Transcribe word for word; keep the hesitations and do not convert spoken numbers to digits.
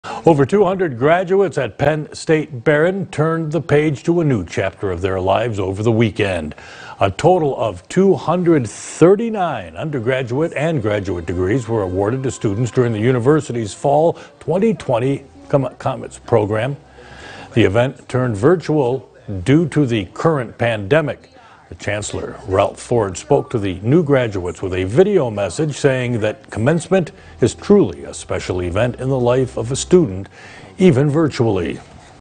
Over two hundred graduates at Penn State Behrend turned the page to a new chapter of their lives over the weekend. A total of two hundred thirty-nine undergraduate and graduate degrees were awarded to students during the university's fall twenty twenty Comets program. The event turned virtual due to the current pandemic. The Chancellor, Ralph Ford, spoke to the new graduates with a video message saying that commencement is truly a special event in the life of a student, even virtually.